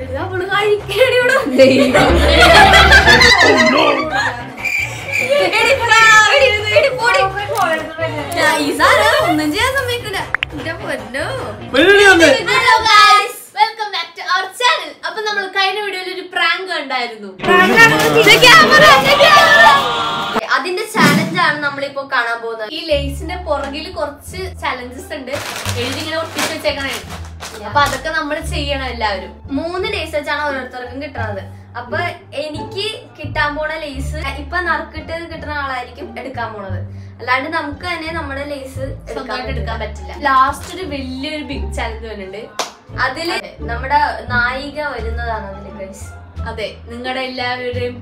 ഒന്നും ചെയ്യാൻ സമ്മതിക്കില്ല. അപ്പൊ നമ്മൾ കഴിഞ്ഞ വീഡിയോയിൽ ഒരു പ്രാങ്ക് കണ്ടായിരുന്നു. അതിന്റെ ചാലഞ്ചാണ് നമ്മളിപ്പോ കാണാൻ പോകുന്നത്. ഈ ലേസിന്റെ പുറകിൽ കുറച്ച് ചാലഞ്ചസ് ഉണ്ട്, എഴുതി ഇങ്ങനെ ഒട്ടിച്ച് വെച്ചേക്കണേ. അപ്പൊ അതൊക്കെ നമ്മൾ ചെയ്യണം എല്ലാവരും. 3 ലേസ് വെച്ചാണ് ഓരോരുത്തർക്കും കിട്ടുന്നത്. അപ്പൊ എനിക്ക് കിട്ടാൻ പോണ ലേസ് ഇപ്പൊ നറുക്കിട്ട് കിട്ടുന്ന ആളായിരിക്കും എടുക്കാൻ പോണത്. അല്ലാണ്ട് നമുക്ക് തന്നെ നമ്മുടെ ലേസ് എടുക്കാൻ പറ്റില്ല. ലാസ്റ്റ് ഒരു വലിയൊരു ബിഗ് ചാലഞ്ച് വരുന്നുണ്ട്. അതില് നമ്മുടെ നായിക വരുന്നതാണ് അതില് ഗൈസ്. അതെ, നിങ്ങളുടെ എല്ലാവരുടെയും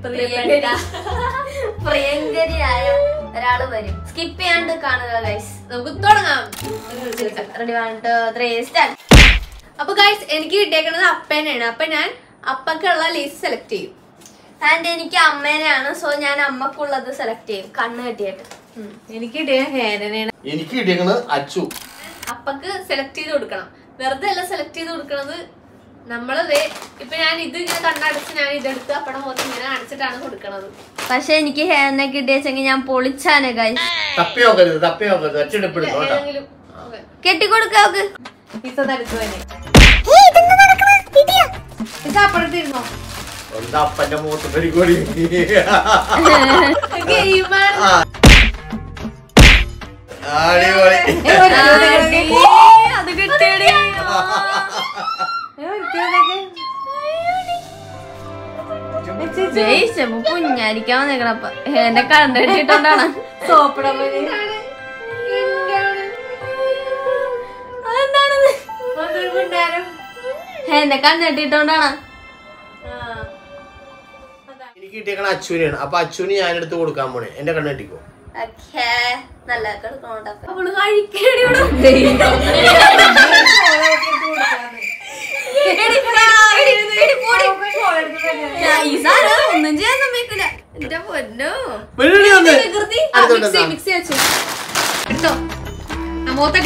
പ്രിയങ്കരിയായ ഒരാള് വരും. സ്കിപ്പ് ചെയ്യാണ്ട് കാണുക ഗൈസ്. നമുക്ക് തുടങ്ങാം. Ready 1 2 3 start. അപ്പൊ ഗൈസ് എനിക്ക് കിട്ടിയേക്കുന്നത് അപ്പേനെയാണ്. അപ്പൊ ഞാൻ അപ്പക്കുള്ള ലേസ് സെലക്ട് ചെയ്യും. ആൻഡ് എനിക്ക് അമ്മേനെയാണ്. സോ ഞാൻ അമ്മക്കുള്ളത് സെലക്ട് ചെയ്യും കണ്ണ് കെട്ടിയിട്ട്. എനിക്ക് കിട്ടിയ ഹേനനെയാണ്. എനിക്ക് കിട്ടിയേക്കുന്നത് അച്ചു. അപ്പക്ക് സെലക്ട് ചെയ്ത് കൊടുക്കണം. വെറുതെ അല്ല സെലക്ട് ചെയ്ത് കൊടുക്കണത്. നമ്മളത് ഇപ്പൊ ഞാൻ ഇത് ഇങ്ങനെ കണ്ണടച്ച് ഞാൻ ഇതെടുത്ത് അപ്പടെ മുഖത്ത് ഇങ്ങനെ അടച്ചിട്ടാണ് കൊടുക്കണത്. പക്ഷെ എനിക്ക് ഹേനെ കിട്ടിയെങ്കിൽ ഞാൻ പൊളിച്ചാനെ ഗൈസ്. കെട്ടിക്കൊടുക്ക അപ്പുറത്തിരുന്നോ. അപ്പന്റെ മുഖത്ത് പരിപാടി അത് കിട്ടിയടി. കുഞ്ഞായിരിക്കാൻ നിക്കണപ്പ എന്റെ കണ്ണ് കെട്ടിട്ടോണ്ടാണ് സോപ്പിട എന്റെ കണ്ണ് കെട്ടിട്ടോണ്ടാണ്. എനിക്ക് കിട്ടിയേക്കണ അച്ചുവിനാണ്. അപ്പൊ അച്ചുവിന് ഞാൻ എടുത്ത് കൊടുക്കാൻ പോണേ. എന്റെ കണ്ണ് കെട്ടിക്കോ. നല്ല ഒന്നും ചെയ്യാൻ സമ്മതിക്കില്ല. എന്റെ പൊന്നോ മിക്സി വെച്ചു എടുത്തോ. മോത്തടി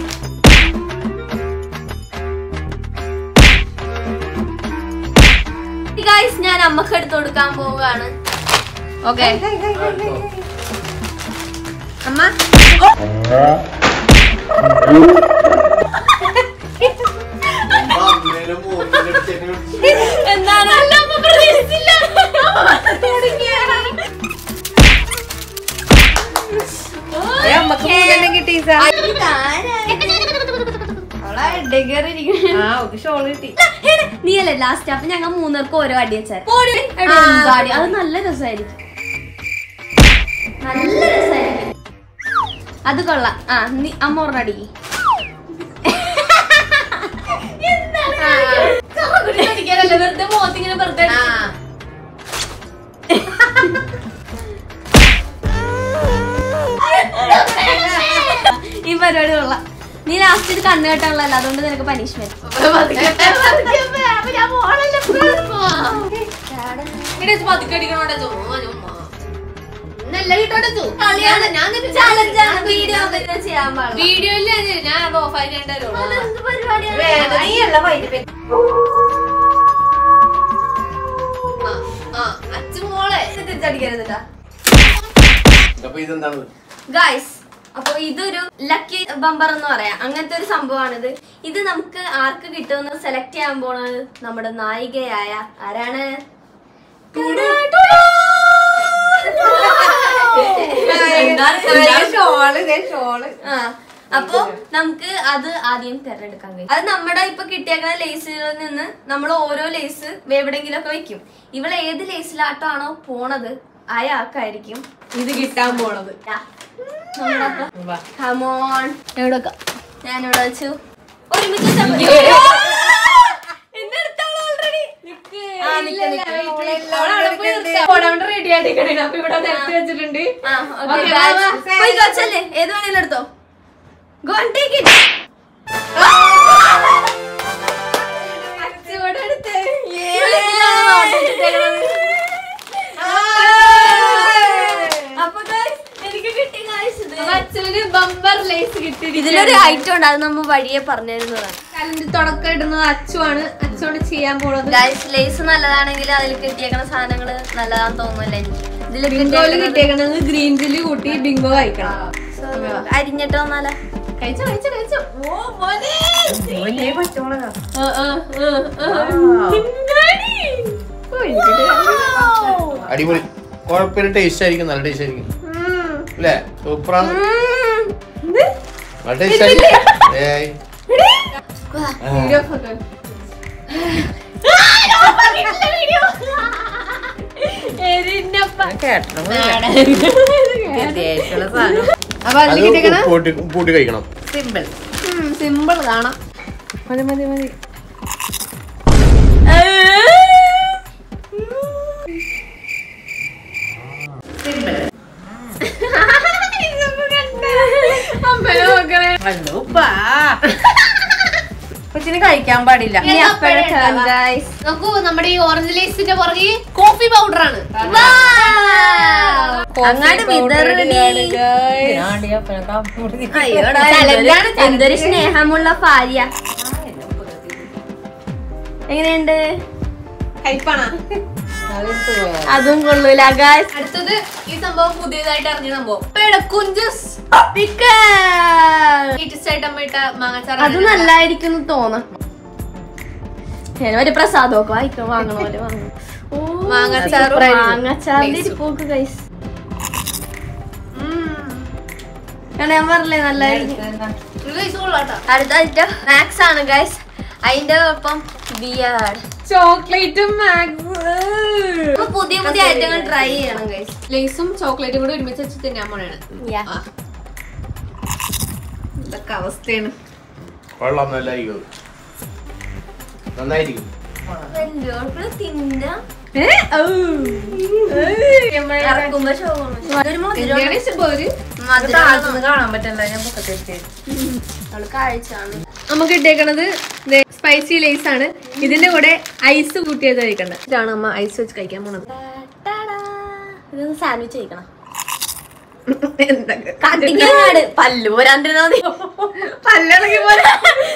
ഗൈസ്, ഞാൻ അമ്മക്ക് എടുത്ത് കൊടുക്കാൻ പോവുകയാണ്. ഓക്കെ അമ്മ. എന്താണ് നീയല്ലേ ലാസ്റ്റ്. അപ്പൊ ഞങ്ങൾ 3 പേർക്ക് ഓരോ അടി വെച്ചാൽ അത് നല്ല രസമായിരിക്കും. നല്ല രസമായിരിക്കും. അത് കൊള്ളാം. നീ അമ്മ ഓർമ്മടി വെറുതെ മോത്തിങ്ങനെ വെറുതെ ഈ പരിപാടി കൊള്ളാം. നീ ലാസ്റ്റ് ഇത് കണ്ണു കെട്ടാനുള്ളതല്ല, അതുകൊണ്ട് നിനക്ക് പനിഷ്മെന്റ്. വീഡിയോയില് ഞാൻ അത് ഓഫായി അച്ഛമോളെ തിരിച്ചടിക്കരുതാ ഗൈസ്. അപ്പൊ ഇതൊരു ലക്കി ബമ്പർ എന്ന് പറയാം. അങ്ങനത്തെ ഒരു സംഭവമാണിത്. ഇത് നമുക്ക് ആർക്ക് കിട്ടുമെന്ന് സെലക്ട് ചെയ്യാൻ പോണത് നമ്മുടെ നായികയായ ആരാണ്? അപ്പൊ നമുക്ക് അത് ആദ്യം തിരഞ്ഞെടുക്കാൻ കഴിയും. അത് നമ്മുടെ ഇപ്പൊ കിട്ടിയേക്കുന്ന ലേസുകളിൽ നിന്ന് നമ്മൾ ഓരോ ലേസ് എവിടെങ്കിലും ഒക്കെ വെക്കും. ഇവള് ഏത് ലേസിലാട്ടാണോ പോണത് അയാൾക്കായിരിക്കും ഇത് കിട്ടാൻ പോണത്. ഞാനിവിടെ വെച്ചു ഒരുമിച്ച് റെഡി ആയിട്ടില്ലേ. അപ്പൊ ഇവിടെ നിരത്തി വെച്ചിട്ടുണ്ട്. ഏത് വേണേലും എടുത്തോ. Go and take it. ഇതിലൊരു ഐറ്റം ഉണ്ട്, അത് നമ്മ വഴിയെ പറഞ്ഞിരുന്നതാണ്. കലന്റെ തുടക്കം ഇടുന്നത് അച്ചുവാണ്. അച്ചുകൊണ്ട് ചെയ്യാൻ പോണത്. ലേസ് നല്ലതാണെങ്കിൽ അതിൽ കിട്ടിയേക്കുന്ന സാധനങ്ങള് നല്ലതാന്ന് തോന്നുന്നില്ല എനിക്ക്. ഇതിൽ ബിങ്കോയില് കിട്ടിയേക്കണത് ഗ്രീൻ ചില്ലി കൂട്ടി ബിങ്കോ കഴിക്കണം. അരിഞ്ഞിട്ട് വന്നാലോ? കഴിച്ചോ കഴിച്ചോ കഴിച്ചോ. അടിപൊളി, കുഴപ്പമില്ല, ടേസ്റ്റ് ആയിരിക്കും, നല്ല ടേസ്റ്റ് ആയിരിക്കും അല്ലേ? സൂപ്പറാണ്, നല്ല ടേസ്റ്റ് ആയിരിക്കും. കൂട്ടി കഴിക്കണം. സിമ്പിൾ സിമ്പിൾ കാണാം. മതി മതി മതി. കൊച്ചിന് കഴിക്കാൻ പാടില്ല. നോക്കൂ, നമ്മുടെ ഈ ഓറഞ്ച് ലേസിന്റെ പുറകെ കോഫി പൗഡർ ആണ്. എന്തൊരു സ്നേഹമുള്ള ഭാര്യ. എങ്ങനെയുണ്ട്? കഴിപ്പാണോ? അതും കൊള്ളൂല ഗായ്സ്. അടുത്തത് ഈ സംഭവം പുതിയതായിട്ട് ഇറങ്ങിയ സംഭവം അത് നല്ലായിരിക്കും തോന്നാം. ഒരു പ്രസാദമൊക്കെ വായിക്കാം, വാങ്ങണ പോലെ വാങ്ങണം. മാങ്ങാച്ചാറിന്റെ ഗൈസ് ഞാൻ പറഞ്ഞില്ലേ നല്ലായിരിക്കും. അടുത്ത ഐറ്റം മാക്സ് ആണ് ഗൈസ്. അതിന്റെ ഒപ്പം ബിയർഡ്, ചോക്ലേറ്റും പുതിയ പുതിയ ഐറ്റങ്ങൾ ട്രൈ ചെയ്യണം ഗൈസ്. ലേസും ചോക്ലേറ്റും കൂടെ ഒരുമിച്ച് വെച്ച് തിന്നാൻ പോണാണ്. ഇതൊക്കെ അവസ്ഥയാണ്. കൊള്ളാം, നല്ലായിരിക്കും, നന്നായിരിക്കും. കാണാൻ പറ്റില്ല. കാഴ്ചയാണ് നമുക്ക് ഇട്ടേക്കണത് സ്പൈസി ലേസ് ആണ്. ഇതിന്റെ കൂടെ ഐസ് കൂട്ടിയത് കഴിക്കണ്ടത്. ഇതാണ് അമ്മ ഐസ് വെച്ച് കഴിക്കാൻ പോണത്. ഇതൊന്ന് സാൻഡ്വിച്ച് കഴിക്കണം. പല്ല് പോരാണ്ടിരുന്നാ മതി. പല്ലിളകി പോലെ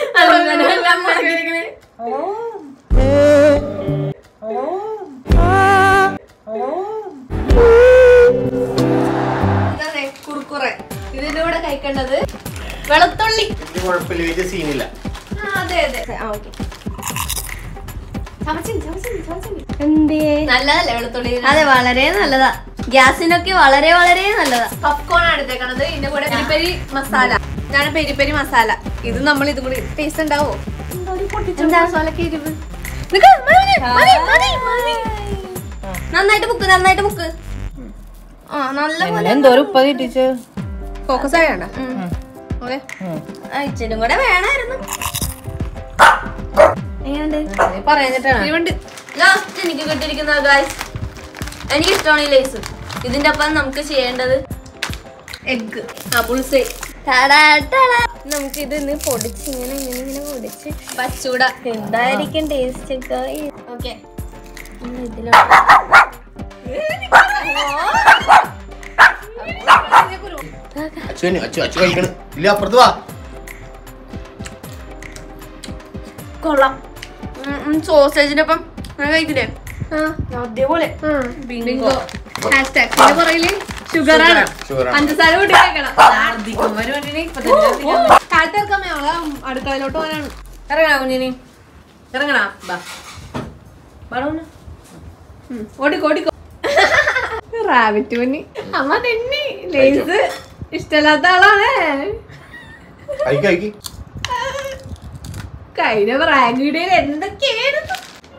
കുറുക്കുറെ. ഇതിന്റെ കൂടെ കഴിക്കേണ്ടത് വെളുത്തുള്ളി. കുഴപ്പമില്ല, സീനില്ല. അതെ അതെ. നല്ലതല്ലേ വെളുത്തുള്ളി? അതെ, വളരെ നല്ലതാ. ഗ്യാസിനൊക്കെ വളരെ വളരെ നല്ലതാ. പോപ്കോൺ ആണ് എടുത്തേക്കണത്. ഇതിന്റെ കൂടെ പെരി മസാല. ഇതാണ് പെരി മസാല. ഇത് നമ്മൾ ഇതും കൂടി ടേസ്റ്റ് ഉണ്ടാവോ? നന്നായിട്ട് മുക്ക്, നന്നായിട്ട് മുക്ക്. നല്ല ഫോക്കസ് ആയണ്ട. ഇച്ചിരും കൂടെ വേണമായിരുന്നു. ലാസ്റ്റ് എനിക്ക് കിട്ടിയിരിക്കുന്ന ഗായ്സ്, എനിക്ക് ഇഷ്ടമാണ് ഈ ലേസ്. ഇതിന്റെ ഒപ്പം നമുക്ക് ചെയ്യേണ്ടത് എഗ്. നമുക്ക് ഇത് പൊടിച്ച് ഇങ്ങനെ ഇങ്ങനെ ഇങ്ങനെ പൊടിച്ച് പച്ചൂട. എന്തായിരിക്കും ടേസ്റ്റ് ഒക്കെ. ഓക്കെ, അപ്പുറത്ത് വാ. കൊള്ളാം. സോസേജിന്റെ ഒപ്പം കഴിക്കില്ലേ? അതേപോലെ ബിങ്കോ. ഹാഷ്ടാഗ്. ഇതിന്റെ പുറകില് ഷുഗറാണ്, പഞ്ചസാര കൂട്ടി കഴിക്കണം. കാലത്തിറക്കാമേ അടുക്കളയിലോട്ട് പോകാനാണ്. ഇറങ്ങണ കുഞ്ഞിനി, ഇറങ്ങണ. ഓടിക്കോ. റാബിറ്റ് പന്നി. അമ്മ തെന്നി. ലേസ് ഇഷ്ടമില്ലാത്ത ആളാണ്. കഴിഞ്ഞ റാങ്ക് വീഡിയോയിൽ എന്തൊക്കെയായിരുന്നു.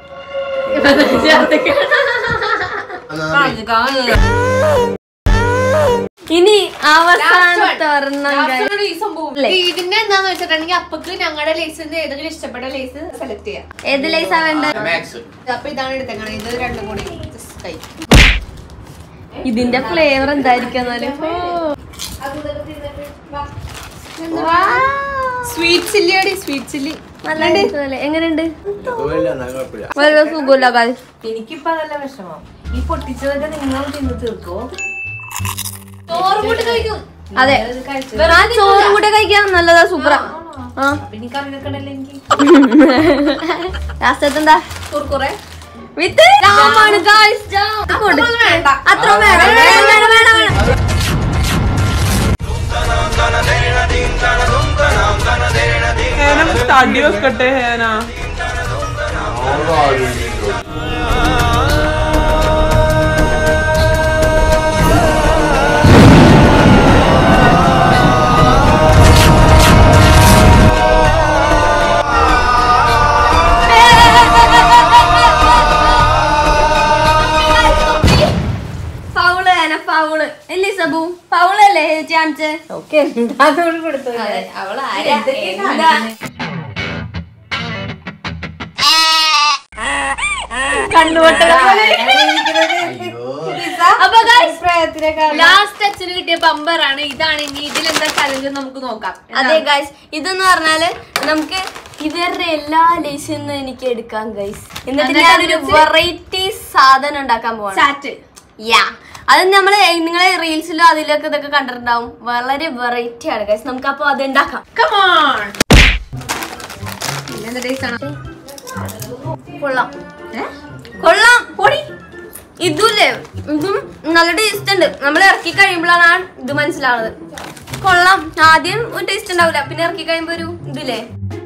ഇനി അവസാനത്തെ ഇതിന്റെ എന്താന്ന് വെച്ചിട്ടുണ്ടെങ്കിൽ അപ്പക്ക് ഞങ്ങളുടെ ലേസിന്റെ ഏതെങ്കിലും ഇഷ്ടപ്പെട്ട ലേസ് സെലക്ട് ചെയ്യാം. ഏത് ലേസാ വേണ്ടത്? അപ്പൊ ഇതാണ് എടുത്തേക്കണം. ഇത് രണ്ടും കൂടി കഴിക്കും. ഇതിന്റെ ഫ്ലേവർ എന്തായിരിക്കും? സ്വീറ്റ് ചില്ലി അടി. സ്വീറ്റ് ചില്ലി എങ്ങനെയുണ്ട്? നല്ല സുഖമില്ല. എനിക്കിപ്പോ അതല്ല വിഷമം. ഈ പൊട്ടിച്ചതൊക്കെ നിങ്ങൾ തിന്ന് തീർക്കോ? അതെ, ചോറും കൂടെ കഴിക്കാൻ നല്ലതാ, സൂപ്പറാ. ലാസ്റ്റ് എന്താ കുർക്കുറെ വിത്ത് ജാമാണ് ഗൈസ്. അത്ര വേണം. തടി വെക്കട്ടെ ഹേന. ഇസബൂ പൗളല്ലേ ചാൻസ് ഓക്കെ കൊടുത്തു. ലാസ്റ്റ് അച്ഛന് കിട്ടിയ ബമ്പറാണ്. ഇതാണ് ഇനി ഇതിലെന്താ ചലഞ്ച് നമുക്ക് നോക്കാം. അതെ ഗൈസ്, ഇതെന്ന് പറഞ്ഞാല് നമുക്ക് ഇവരുടെ എല്ലാ ലേസിൽ എനിക്ക് എടുക്കാം ഗൈസ്. എന്നിട്ട് ഞാനൊരു വെറൈറ്റി സാധനം ഉണ്ടാക്കാൻ പോവാണ്. യാ, അത് നമ്മള് നിങ്ങളെ റീൽസിലും അതിലൊക്കെ ഇതൊക്കെ കണ്ടിട്ടുണ്ടാവും. വളരെ വെറൈറ്റി ആണ് ഗൈസ്. നമുക്ക് അപ്പൊ അത് ഉണ്ടാക്കാം. കൊള്ളാം കൊള്ളാം പൊടി. ഇതുല്ലേ, ഇതും നല്ല ടേസ്റ്റ് ഉണ്ട്. നമ്മൾ ഇറക്കി കഴിയുമ്പോഴാണ് ഇത് മനസ്സിലാവുന്നത്. കൊള്ളാം. ആദ്യം ഒരു ടേസ്റ്റ് ഉണ്ടാവില്ല, പിന്നെ ഇറക്കി കഴിയുമ്പോ ഒരു ഇതില്ലേ.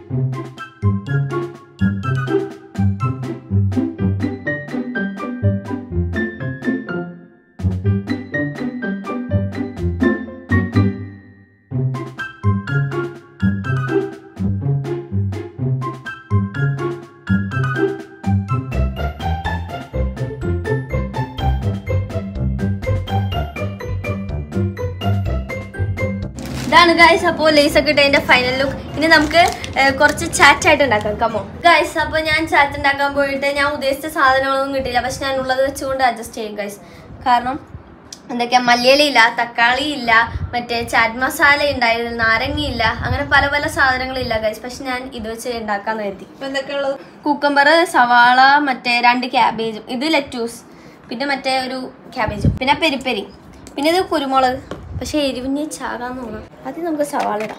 ഇതാണ് ഗൈസ്. അപ്പോൾ ലേസ് ഒക്കെ ഇട്ടതിന്റെ ഫൈനൽ ലുക്ക്. ഇനി നമുക്ക് കുറച്ച് ചാറ്റ് ആയിട്ട് ഉണ്ടാക്കാം. Come on guys. അപ്പൊ ഞാൻ ചാറ്റ് ഉണ്ടാക്കാൻ പോയിട്ട് ഞാൻ ഉദ്ദേശിച്ച സാധനങ്ങളൊന്നും കിട്ടിയില്ല. പക്ഷെ ഞാൻ ഉള്ളത് വെച്ചുകൊണ്ട് അഡ്ജസ്റ്റ് ചെയ്യും ഗൈസ്. കാരണം എന്തൊക്കെയാ, മല്ലിയില, തക്കാളി ഇല്ല, മറ്റേ ചാറ്റ് മസാല ഉണ്ടായിരുന്നു, നാരങ്ങയില്ല, അങ്ങനെ പല പല സാധനങ്ങളില്ല ഗൈസ്. പക്ഷെ ഞാൻ ഇത് വെച്ച് ഉണ്ടാക്കാന്ന് കരുതി. ഇപ്പൊ എന്തൊക്കെയുള്ളത്? കുക്കമ്പർ, സവാള, മറ്റേ 2 ക്യാബേജും, ഇത് ലെറ്റൂസ്, പിന്നെ മറ്റേ ഒരു ക്യാബേജും, പിന്നെ പെരിപ്പെരി, പിന്നെ ഇത് കുരുമുളക്. പക്ഷെ എരിവിന് ചാകാന്ന് തോന്നാം. ആദ്യം നമുക്ക് സവാള ഇടാം.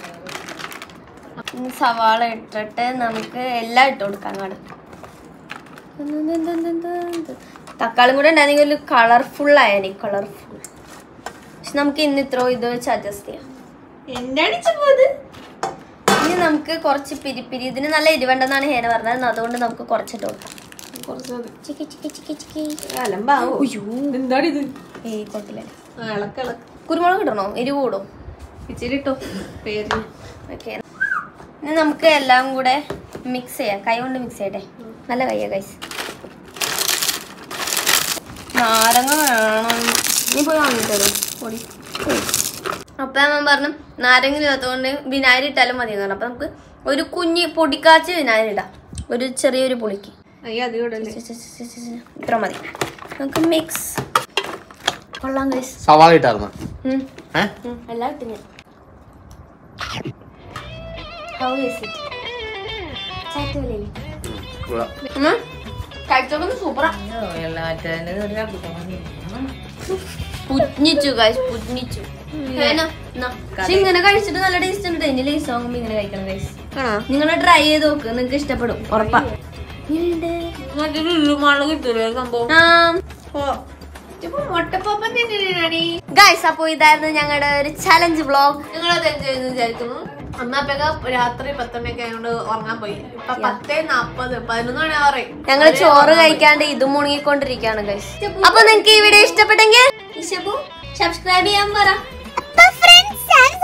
സവാള ഇട്ടിട്ട് നമുക്ക് എല്ലാം ഇട്ട് കൊടുക്കാം. കാട് തക്കാളിയും കൂടെ ഉണ്ടായിരുന്നെങ്കിൽ ഒരു കളർഫുൾ ആയാലേ. കളർഫുൾ. പക്ഷെ നമുക്ക് ഇന്ന് ഇത്രോ ഇത് വെച്ച് അഡ്ജസ്റ്റ് ചെയ്യാം. ഇനി നമുക്ക് കുറച്ച് പിരിപ്പിരി. ഇതിന് നല്ല എരിവുണ്ടെന്നാണ് ഹേന പറഞ്ഞത്. അതുകൊണ്ട് നമുക്ക് കുറച്ചിട്ട് കൊടുക്കാം. കുരുമുളക് ഇടണോ? എരിവ് കൂടോ? ഇച്ചിരി ഇട്ടോ പേരിന്. ഓക്കെ, ഇനി നമുക്ക് എല്ലാം കൂടെ മിക്സ് ചെയ്യാം. കൈ കൊണ്ട് മിക്സ് ചെയ്യട്ടെ. നല്ല കയ്യാ ഗൈസ്. നാരങ്ങ വേണം. നീ പോയി വാങ്ങിത്തരോ പൊടി? അപ്പൊ ഞാൻ പറഞ്ഞു നാരങ്ങ ഇല്ലാത്തതുകൊണ്ട് വിനാഗിരി ഇട്ടാലും മതി എന്ന് പറഞ്ഞു. അപ്പൊ നമുക്ക് ഒരു കുഞ്ഞ് പൊടിക്കാച്ച് വിനാഗിരി ഇടാം. ഒരു ചെറിയൊരു പുളിക്ക് ഇത്ര മതി. നമുക്ക് മിക്സ്. കൊള്ളാം ഗൈസ്. സവാള ഇട്ടായിരുന്നു എല്ലാം ഇട്ട് ഞാൻ. How is it? കഴിച്ചോക്കൊന്ന് സൂപ്പറാ. പുറ്റിച്ചു ഗൈസ്, പുറ്റിച്ചു. ഇങ്ങനെ കഴിച്ചിട്ട് നല്ല ടേസ്റ്റ് ഉണ്ട്. എന്റെ ലേസ് വാങ്ങുമ്പോ ഇങ്ങനെ കഴിക്കണം ഗൈസ്. നിങ്ങൾ ട്രൈ ചെയ്ത് നോക്ക്, നിങ്ങക്ക് ഇഷ്ടപ്പെടും ഉറപ്പാ. ഗൈസ്, അപ്പൊ ഇതായിരുന്നു ഞങ്ങളുടെ ഒരു ചലഞ്ച് വ്ലോഗ്. നിങ്ങളത് എൻജോയ് ചെയ്ത് വിചാരിക്കുന്നു. അന്നാപ്പൊക്കെ രാത്രി 10 മണിയൊക്കെ ആയതുകൊണ്ട് ഉറങ്ങാൻ പോയി. ഇപ്പൊ 10:40, 11 മണി ആവറേ. ഞങ്ങള് ചോറ് കഴിക്കാണ്ട് ഇതും മുണങ്ങിക്കൊണ്ടിരിക്കുകയാണ് ഗൈസ്. അപ്പൊ നിങ്ങക്ക് ഈ വീഡിയോ ഇഷ്ടപ്പെട്ടെങ്കിൽ സബ്സ്ക്രൈബ് ചെയ്യാൻ പറ.